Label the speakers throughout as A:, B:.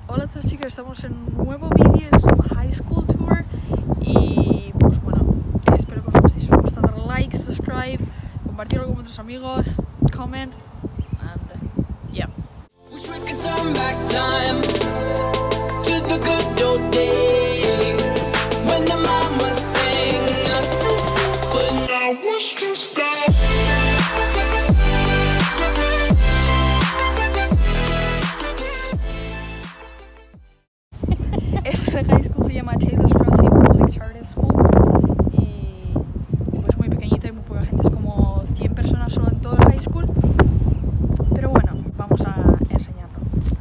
A: Hola a todos chicos, estamos en un nuevo vídeo, es un high school tour y pues bueno, espero que os guste, si os gusta dar like, subscribe, compartirlo con vuestros amigos, comment and yeah.
B: Wish we could turn back time to the good old days when the mama sang us to sleep, but now what's to stop?
A: Este high school se llama Taylor's Crossing Public Charter School y pues muy pequeñito y muy poca gente, es como 100 personas solo en todo el high school, pero bueno, vamos a enseñarlo.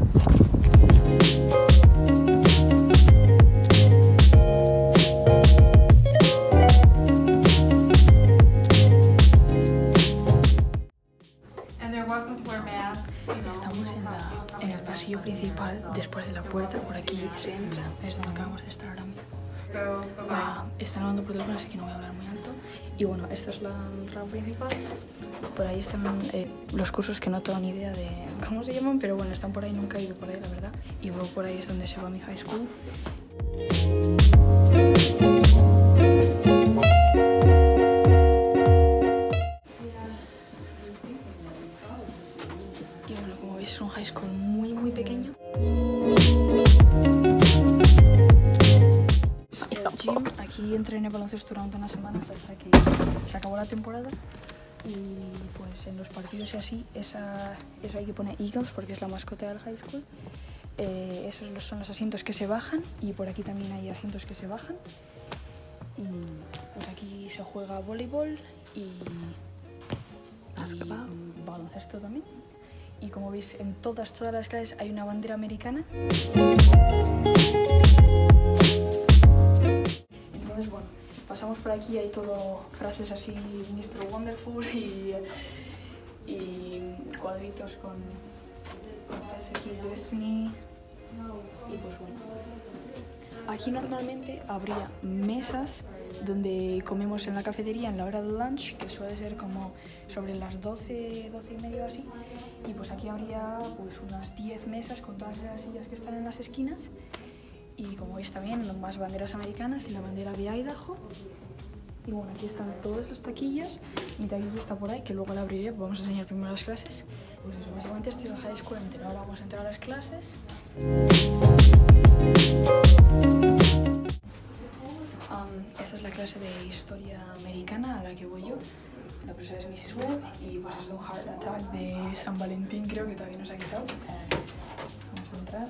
A: Estamos en el pasillo principal, después de la puerta, por aquí se entra, es donde acabamos de estar ahora mismo. Están hablando por teléfono, así que no voy a hablar muy alto. Y bueno, esta es la entrada principal. Por ahí están los cursos que no tengo ni idea de cómo se llaman, pero bueno, están por ahí, nunca he ido por ahí, la verdad. Y luego por ahí es donde se va mi high school. Y bueno, como veis es un high school muy pequeño. El gym, aquí entrené baloncesto durante unas semanas hasta que se acabó la temporada. Y pues en los partidos y así, esa ahí que pone Eagles porque es la mascota del high school. Esos son los asientos que se bajan y por aquí también hay asientos que se bajan. Y pues aquí se juega voleibol y baloncesto también. Y como veis en todas las clases hay una bandera americana. Entonces bueno, pasamos por aquí, hay todo frases así, Mr. Wonderful y cuadritos con aquí Destiny y pues bueno. Aquí normalmente habría mesas donde comemos en la cafetería en la hora del lunch, que suele ser como sobre las 12 y media o así. Y pues aquí habría pues unas 10 mesas con todas las sillas que están en las esquinas. Y como veis también más banderas americanas y la bandera de Idaho. Y bueno, aquí están todas las taquillas. Mi taquilla está por ahí, que luego la abriré, vamos a enseñar primero las clases. Pues eso, básicamente este es el high school entero. Ahora vamos a entrar a las clases. Esta es la clase de historia americana a la que voy yo. La profesora es Mrs. Webb y pues es un heart attack de San Valentín, creo que todavía no se ha quitado. Vamos a entrar.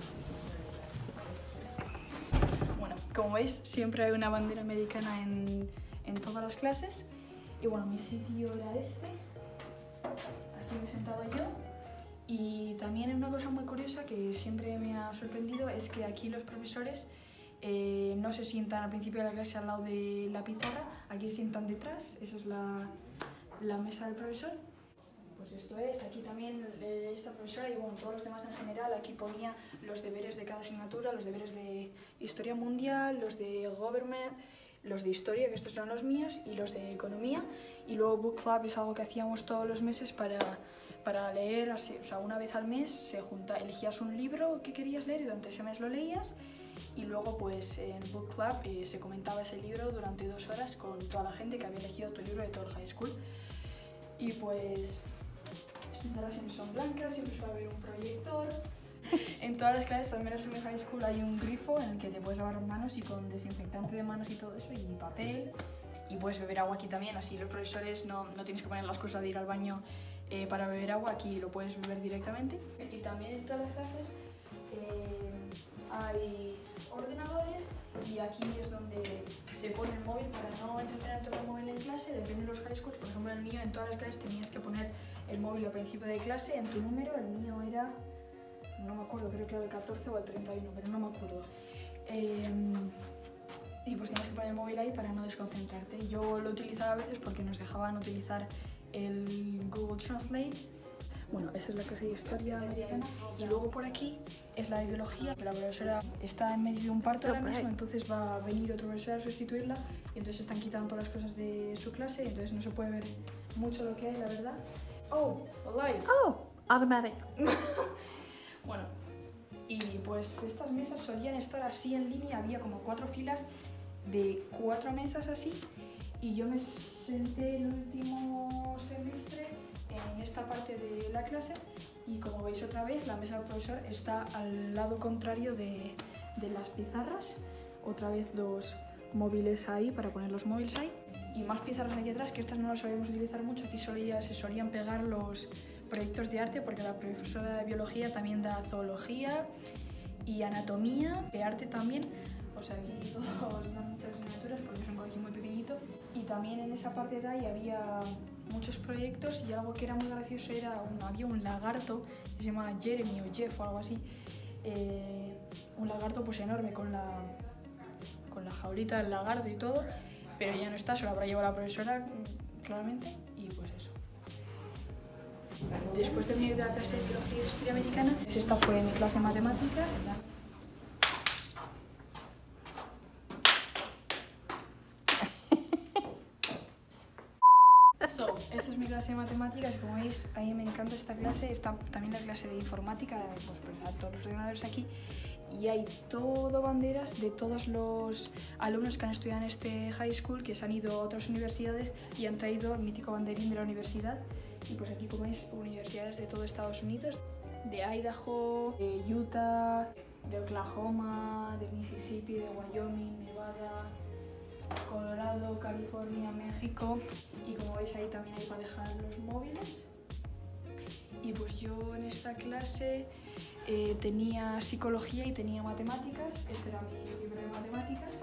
A: Bueno, como veis, siempre hay una bandera americana en todas las clases. Y bueno, mi sitio era este. Aquí me he sentado yo. Y también una cosa muy curiosa que siempre me ha sorprendido es que aquí los profesores no se sientan al principio de la clase al lado de la pizarra, aquí se sientan detrás, esa es la mesa del profesor. Pues esto es, aquí también esta profesora y bueno, todos los demás en general, aquí ponía los deberes de cada asignatura, los deberes de historia mundial, los de government, los de historia, que estos eran los míos, y los de economía. Y luego book club es algo que hacíamos todos los meses para leer, así, o sea, una vez al mes elegías un libro que querías leer y durante ese mes lo leías. Y luego pues en Book Club se comentaba ese libro durante 2 horas con toda la gente que había elegido tu libro de todo el high school. Y pues las pizarras siempre son blancas, siempre suele haber un proyector. En todas las clases, al menos en mi high school, hay un grifo en el que te puedes lavar las manos y con desinfectante de manos y todo eso, y papel. Y puedes beber agua aquí también, así los profesores no tienes que poner la excusa de ir al baño para beber agua, aquí lo puedes beber directamente. Y también en todas las clases hay ordenadores y aquí es donde se pone el móvil para no entretener todo el móvil en clase, depende de los high schools. Por ejemplo, el mío en todas las clases tenías que poner el móvil al principio de clase en tu número, el mío era, no me acuerdo, creo que era el 14 o el 31, pero no me acuerdo. Y pues tenías que poner el móvil ahí para no desconcentrarte. Yo lo utilizaba a veces porque nos dejaban utilizar el Google Translate. Bueno, esa es la clase de historia americana y luego por aquí es la de biología, que la profesora está en medio de un parto ahora mismo, entonces va a venir otro profesor a sustituirla y entonces están quitando todas las cosas de su clase y entonces no se puede ver mucho lo que hay, la verdad. Oh, the lights.
C: Oh, automatic.
A: Bueno, y pues estas mesas solían estar así en línea, había como 4 filas de 4 mesas así, y yo me senté el último semestre en esta parte de la clase, y como veis otra vez, la mesa del profesor está al lado contrario de las pizarras, otra vez 2 móviles ahí para poner los móviles ahí, y más pizarras aquí atrás, que estas no las solíamos utilizar mucho. Aquí se solían pegar los proyectos de arte, porque la profesora de biología también da zoología y anatomía, de arte también, o sea, aquí todos dan muchas asignaturas porque es un colegio muy pequeñito. Y también en esa parte de ahí había muchos proyectos, y algo que era muy gracioso había un lagarto que se llama Jeremy o Jeff o algo así, un lagarto pues enorme con la jaulita del lagarto y todo, pero ya no está, se lo habrá llevado la profesora claramente, y pues eso. Después de venir de la clase de biología y historia americana, esta fue mi clase de matemáticas. Esta es mi clase de matemáticas, y como veis, a mí me encanta esta clase. Está también la clase de informática, pues a todos los ordenadores aquí, y hay todo banderas de todos los alumnos que han estudiado en este high school, que se han ido a otras universidades y han traído el mítico banderín de la universidad. Y pues aquí, como veis, universidades de todo Estados Unidos, de Idaho, de Utah, de Oklahoma, de Mississippi, de Wyoming, Nevada, Colorado, California, México. Y como veis, ahí también hay para dejar los móviles. Y pues yo en esta clase tenía psicología y tenía matemáticas. Este era mi libro de matemáticas.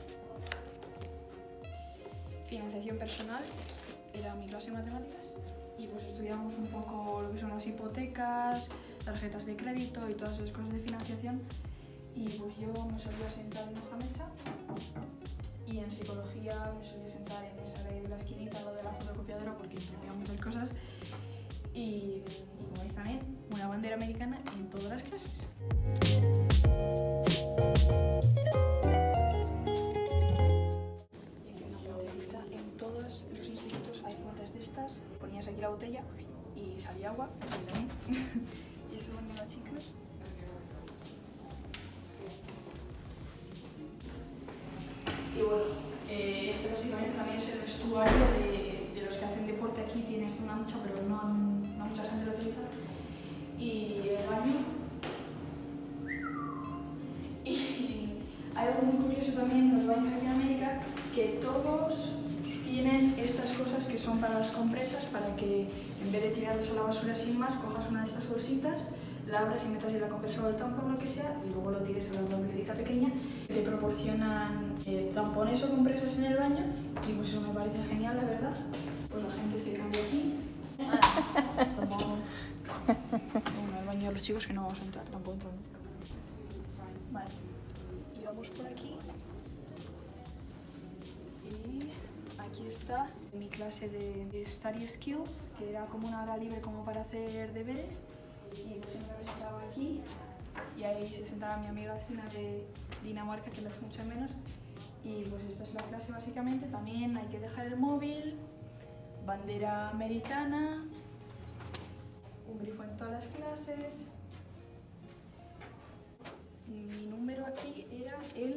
A: Financiación personal era mi clase de matemáticas. Y pues estudiamos un poco lo que son las hipotecas, tarjetas de crédito y todas esas cosas de financiación. Y pues yo me solía sentar en esta mesa, y en psicología me solía sentar en esa de la esquinita, lo de la fotocopiadora, porque imprimía muchas cosas. Y como veis también, una bandera americana en todas las clases. Y aquí una botellita. En todos los institutos hay fuentes de estas. Ponías aquí la botella y salía agua, y también. Y esto lo ponían los chicos. Y bueno, este básicamente también es el vestuario de los que hacen deporte aquí. Tienes una ducha, pero no mucha gente lo utiliza. Y el baño. Y hay algo muy curioso también en los baños aquí en América, que todos tienen estas cosas que son para las compresas, para que en vez de tirarlas a la basura sin más, cojas una de estas bolsitas, la abras y metas en la compresa o el tampón, lo que sea, y luego lo tires a la tablerita pequeña. Te proporcionan tampones o compresas en el baño, y pues eso me parece genial, la verdad. Pues la gente se cambia aquí. Bueno, el baño de los chicos, que no vamos a entrar, tampoco entrar. Vale, y vamos por aquí. Y aquí está mi clase de Study Skills, que era como una hora libre como para hacer deberes. Y pues siempre me sentaba aquí, y ahí se sentaba mi amiga Sina de Dinamarca, que la echo mucho menos. Y pues esta es la clase básicamente. También hay que dejar el móvil, bandera americana, un grifo en todas las clases. Mi número aquí era el...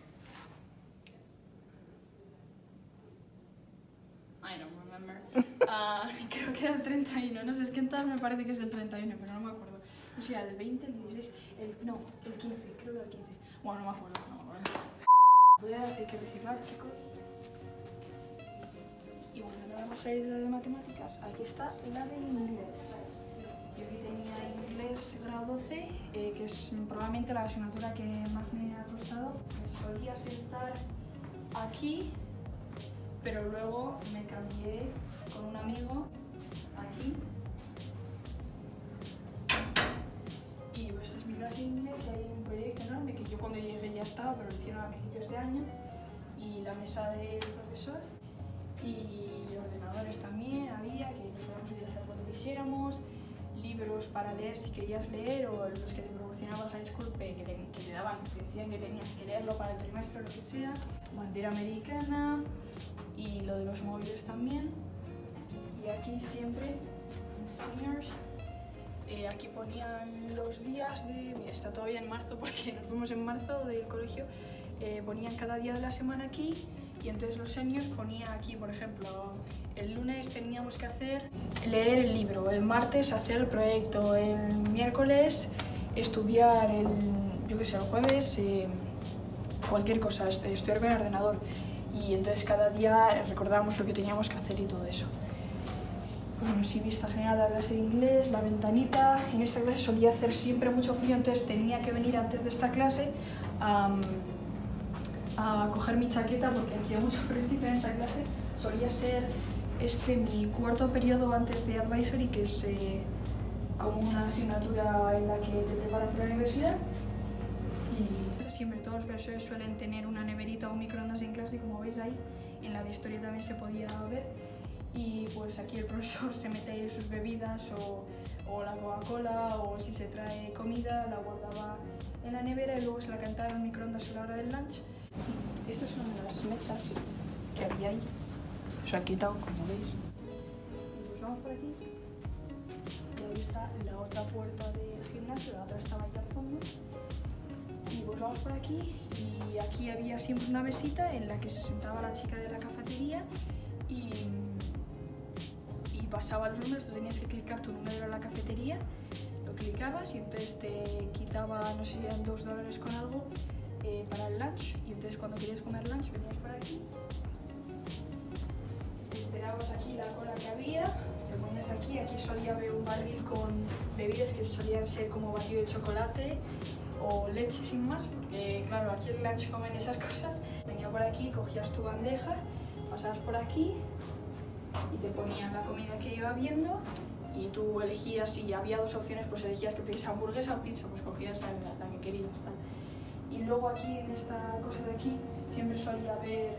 A: I don't remember. Creo que era el 31, no sé, es que en todas me parece que es el 31, pero no me acuerdo. No sé, el 20, el 16, el 15, creo que era el 15. Bueno, no me acuerdo, Voy a tener que reciclar, chicos. Y bueno, nada más salir de la de matemáticas, aquí está la de inglés. Yo aquí tenía inglés grado 12, que es probablemente la asignatura que más me ha costado. Me solía sentar aquí, pero luego me cambié con un amigo aquí. Y pues esta es mi clase de inglés, y hay un proyecto enorme que yo cuando llegué ya estaba, pero lo hicieron a principios de año. Y la mesa del profesor, y ordenadores también había, que nos podíamos utilizar cuando quisiéramos, libros para leer si querías leer, o los que te proporcionaba el high school, que te daban, que decían que tenías que leerlo para el trimestre o lo que sea, bandera americana, y lo de los móviles también. Y aquí siempre, seniors, Aquí ponían los días de... Mira, está todavía en marzo porque nos fuimos en marzo del colegio. Ponían cada día de la semana aquí y entonces los seniors ponían aquí, por ejemplo, el lunes teníamos que leer el libro, el martes hacer el proyecto, el miércoles estudiar, el jueves cualquier cosa, estudiar con el ordenador. Y entonces cada día recordábamos lo que teníamos que hacer y todo eso. Bueno, sí, vista general de la clase de inglés, la ventanita. En esta clase solía hacer siempre mucho frío, entonces tenía que venir antes de esta clase a coger mi chaqueta porque hacía mucho frío en esta clase. Solía ser mi cuarto periodo antes de Advisory, que es como una asignatura en la que te preparan para la universidad. Y siempre todos los profesores suelen tener una neverita o un microondas en clase, como veis ahí. En la de historia también se podía ver. Y pues aquí el profesor se mete ahí sus bebidas o la Coca-Cola, o si se trae comida la guardaba en la nevera y luego se la cantaba en el microondas a la hora del lunch. Estas son las mesas que había ahí. Se han quitado, como veis. Y pues vamos por aquí. Y ahí está la otra puerta del gimnasio, la otra estaba ahí al fondo. Y pues vamos por aquí. Y aquí había siempre una mesita en la que se sentaba la chica de la cafetería y pasaba los números. Tú tenías que clicar tu número en la cafetería, lo clicabas y entonces te quitaba, no sé si eran $2 con algo para el lunch. Y entonces cuando querías comer lunch venías por aquí, te esperabas aquí la cola que había, te ponías aquí. Aquí solía haber un barril con bebidas que solían ser como batido de chocolate o leche sin más, porque claro, aquí el lunch comen esas cosas. Venía por aquí, cogías tu bandeja, pasabas por aquí y te ponían la comida que iba viendo y tú elegías, si había dos opciones, pues elegías que pedías hamburguesa o pizza, pues cogías la que querías. Tal. Y luego aquí, en esta cosa de aquí, siempre solía haber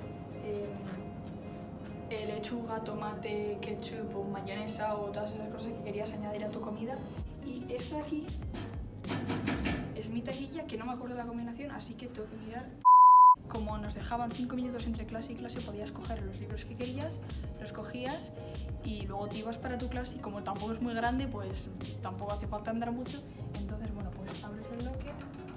A: lechuga, tomate, ketchup o mayonesa o todas esas cosas que querías añadir a tu comida. Y esta de aquí es mi taquilla, que no me acuerdo la combinación, así que tengo que mirar. Como nos dejaban 5 minutos entre clase y clase, podías coger los libros que querías, los cogías y luego te ibas para tu clase. Y como tampoco es muy grande, pues tampoco hace falta andar mucho. Entonces, bueno, pues abres el locker.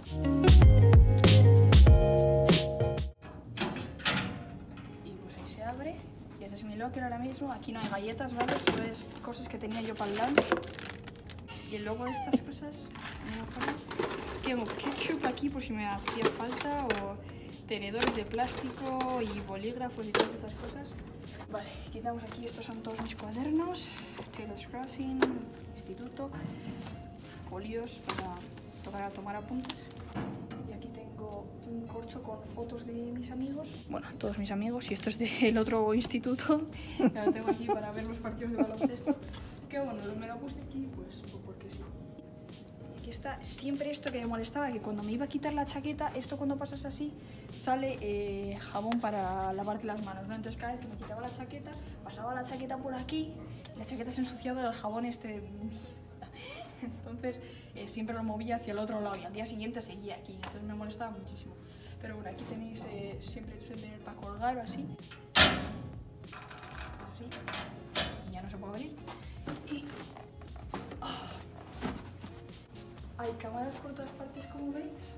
A: Y pues ahí se abre. Y este es mi locker ahora mismo. Aquí no hay galletas, ¿vale? Solo es cosas que tenía yo para el lunch. Y luego estas cosas, tengo ketchup aquí por si me hacía falta, o tenedores de plástico y bolígrafos y todas estas cosas. Vale, quitamos aquí, estos son todos mis cuadernos, Taylor's Crossing, instituto, folios para tomar apuntes. Y aquí tengo un corcho con fotos de mis amigos, bueno, todos mis amigos, y esto es del otro instituto, que lo tengo aquí para ver los partidos de baloncesto. Que bueno, me lo puse aquí pues porque sí. Y aquí está siempre esto que me molestaba, que cuando me iba a quitar la chaqueta, esto cuando pasas así, sale jabón para lavarte las manos, ¿no? Entonces cada vez que me quitaba la chaqueta, pasaba la chaqueta por aquí, la chaqueta se ensuciaba del jabón este. Entonces siempre lo movía hacia el otro lado y al día siguiente seguía aquí, entonces me molestaba muchísimo. Pero bueno, aquí tenéis siempre tener para colgar o así. Así. Ya no se puede abrir. Y hay cámaras por todas partes, como veis.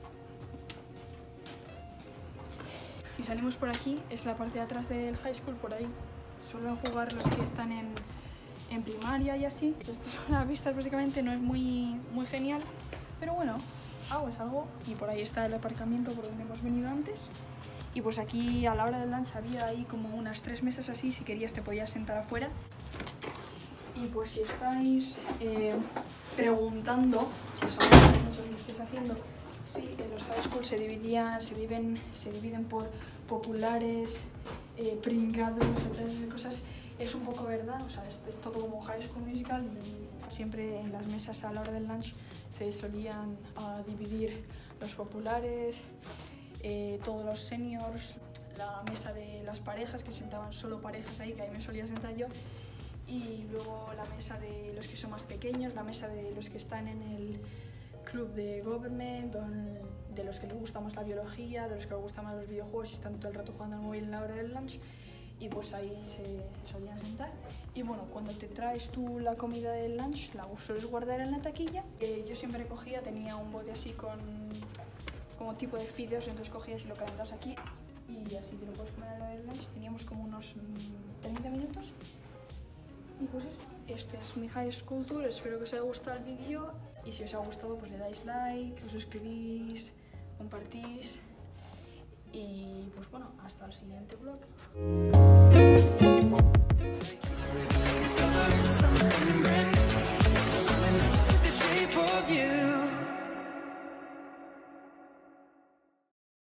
A: Si salimos por aquí, es la parte de atrás del high school, por ahí suelen jugar los que están en primaria y así. Estas son las vistas, básicamente no es muy genial, pero bueno, algo es algo. Y por ahí está el aparcamiento por donde hemos venido antes. Y pues aquí a la hora del lunch había ahí como unas 3 mesas así, si querías te podías sentar afuera. Y pues si estáis preguntando, que sabéis muchos lo estáis haciendo, sí, los high school se dividen por populares, pringados, todas esas cosas. Es un poco verdad, o sea, es todo como High School Musical. Siempre en las mesas a la hora del lunch se solían dividir los populares, todos los seniors, la mesa de las parejas, que sentaban solo parejas ahí, que ahí me solía sentar yo. Y luego la mesa de los que son más pequeños, la mesa de los que están en el club de government, de los que les gusta más la biología, de los que les gustan más los videojuegos y están todo el rato jugando al móvil en la hora del lunch. Y pues ahí se solían sentar. Y bueno, cuando te traes tú la comida del lunch, la sueles guardar en la taquilla. Yo siempre cogía, tenía un bote así con como tipo de fideos, entonces cogías y lo calentas aquí y así te lo puedes comer a la del lunch. Teníamos como unos 30 minutos. Y pues eso, este es mi high school tour, espero que os haya gustado el vídeo y si os ha gustado pues le dais like, os suscribís, compartís y pues bueno, hasta el siguiente vlog.